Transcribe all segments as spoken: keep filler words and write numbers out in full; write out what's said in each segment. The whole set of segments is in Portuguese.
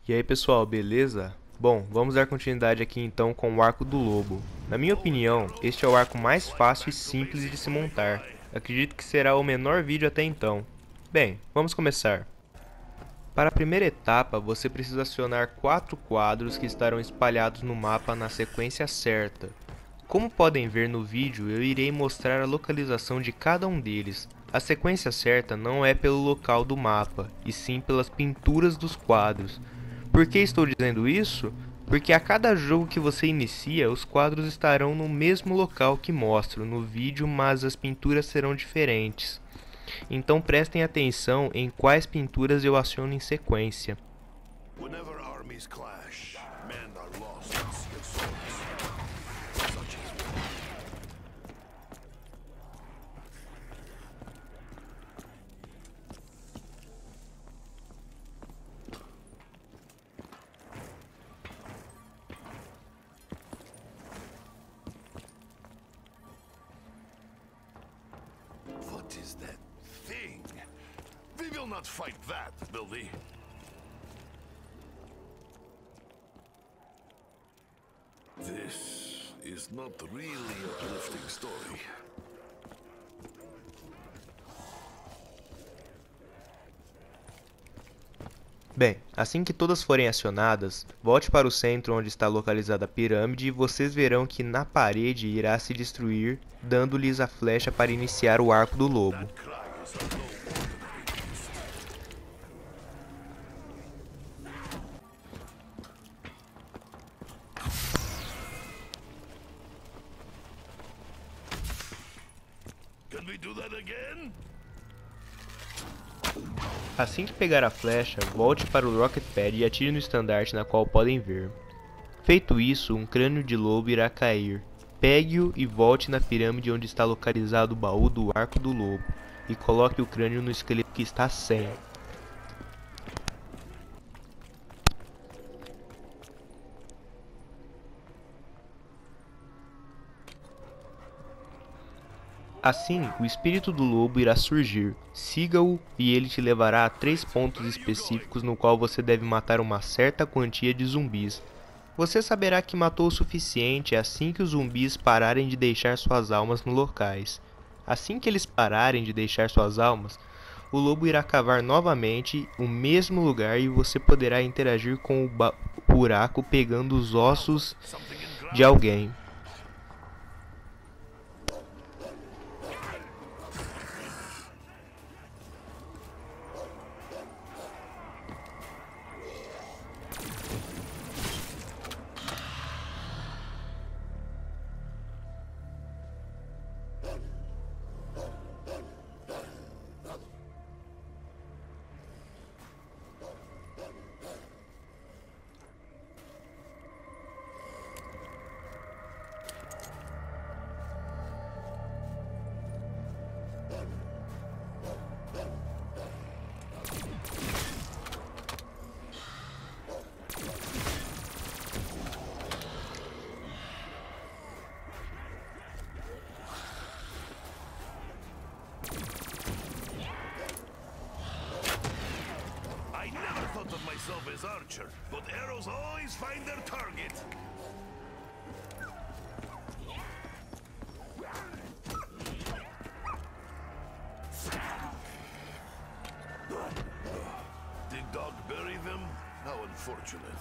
E aí pessoal, beleza? Bom, vamos dar continuidade aqui então com o Arco do Lobo. Na minha opinião, este é o arco mais fácil e simples de se montar. Acredito que será o menor vídeo até então. Bem, vamos começar. Para a primeira etapa, você precisa acionar quatro quadros que estarão espalhados no mapa na sequência certa. Como podem ver no vídeo, eu irei mostrar a localização de cada um deles. A sequência certa não é pelo local do mapa, e sim pelas pinturas dos quadros. Por que estou dizendo isso? Porque a cada jogo que você inicia, os quadros estarão no mesmo local que mostro no vídeo, mas as pinturas serão diferentes. Então prestem atenção em quais pinturas eu aciono em sequência. Whenever armies clash, men are lost in sea of souls. Such is war. What is that thing? We will not fight that, will we? This is not really a uplifting story. Bem, assim que todas forem acionadas, volte para o centro onde está localizada a pirâmide e vocês verão que na parede irá se destruir, dando-lhes a flecha para iniciar o Arco do Lobo. That crag is a low ordinary beast. Can we do that again? Assim que pegar a flecha, volte para o Rocket Pad e atire no estandarte na qual podem ver. Feito isso, um crânio de lobo irá cair. Pegue-o e volte na pirâmide onde está localizado o baú do Arco do Lobo, e coloque o crânio no esqueleto que está sem. Assim, o espírito do lobo irá surgir. Siga-o e ele te levará a três pontos específicos no qual você deve matar uma certa quantia de zumbis. Você saberá que matou o suficiente assim que os zumbis pararem de deixar suas almas nos locais. Assim que eles pararem de deixar suas almas, o lobo irá cavar novamente o mesmo lugar e você poderá interagir com o buraco pegando os ossos de alguém. I never thought of myself as archer, but arrows always find their target. Did dog bury them? How unfortunate.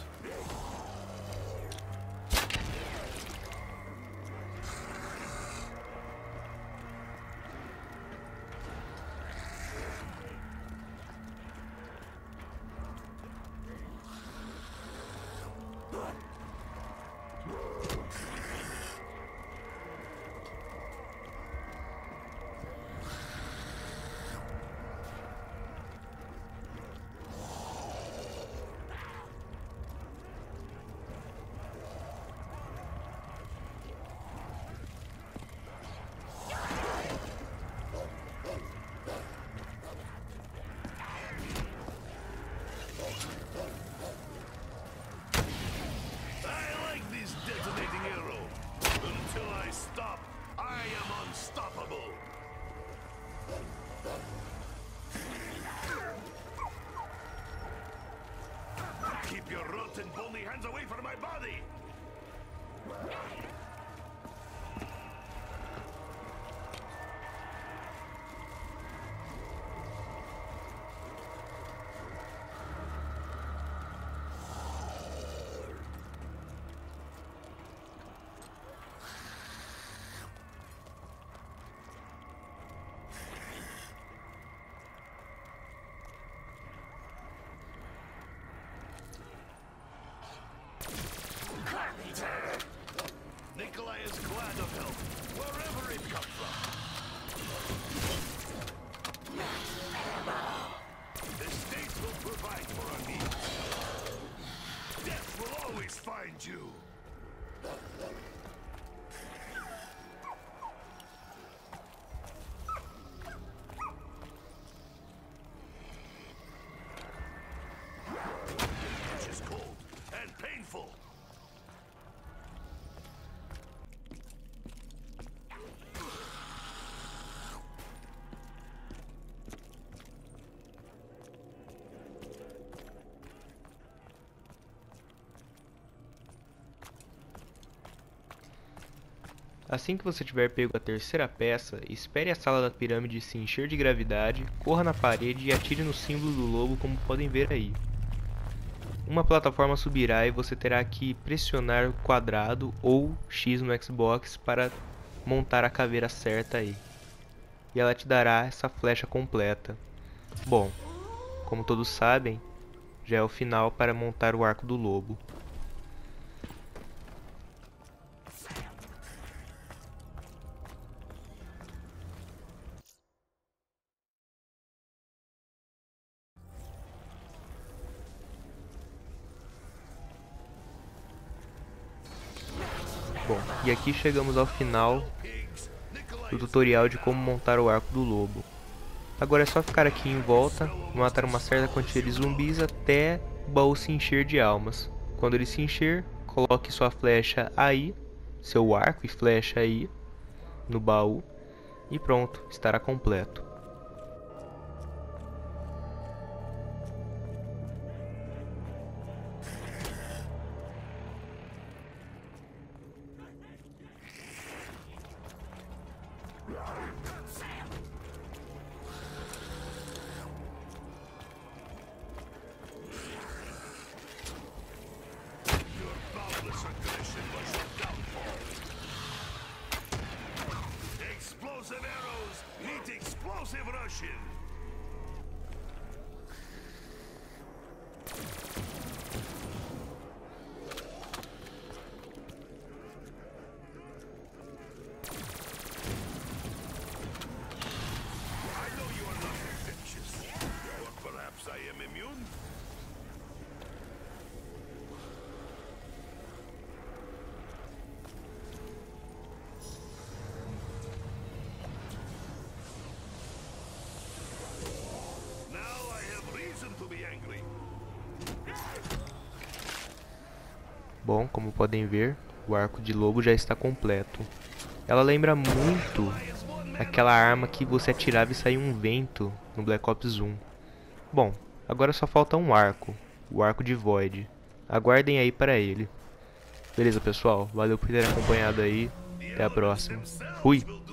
Keep your rotten, bony hands away from my body! Nikolai is glad of help, wherever it comes from. The state will provide for our needs. Death will always find you. Which is cold and painful. Assim que você tiver pego a terceira peça, espere a sala da pirâmide se encher de gravidade, corra na parede e atire no símbolo do lobo, como podem ver aí. Uma plataforma subirá e você terá que pressionar quadrado ou X no Xbox para montar a caveira certa aí. E ela te dará essa flecha completa. Bom, como todos sabem, já é o final para montar o arco do lobo. Bom, e aqui chegamos ao final do tutorial de como montar o arco do lobo. Agora é só ficar aqui em volta, matar uma certa quantia de zumbis até o baú se encher de almas. Quando ele se encher, coloque sua flecha aí, seu arco e flecha aí, no baú, e pronto, estará completo. Explosive arrows meet explosive Russian. I know you are not infectious, or perhaps I am immune. Bom, como podem ver, o arco de lobo já está completo. Ela lembra muito aquela arma que você atirava e saía um vento no Black Ops um. Bom, agora só falta um arco, o arco de Void. Aguardem aí para ele. Beleza, pessoal? Valeu por ter acompanhado aí. Até a próxima. Fui!